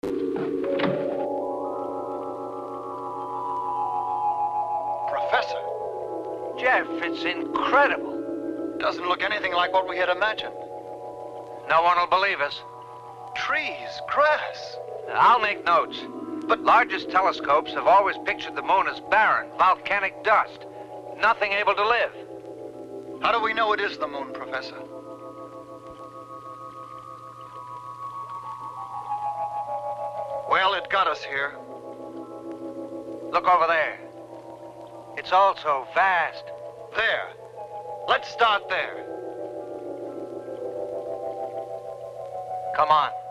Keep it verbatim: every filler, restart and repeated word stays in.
Professor. Jeff, it's incredible. Doesn't look anything like what we had imagined. No one will believe us. Trees, grass. I'll make notes. But largest telescopes have always pictured the moon as barren, volcanic dust. Nothing able to live. How do we know it is the moon, Professor? Well, it got us here. Look over there. It's all so vast. There. Let's start there. Come on.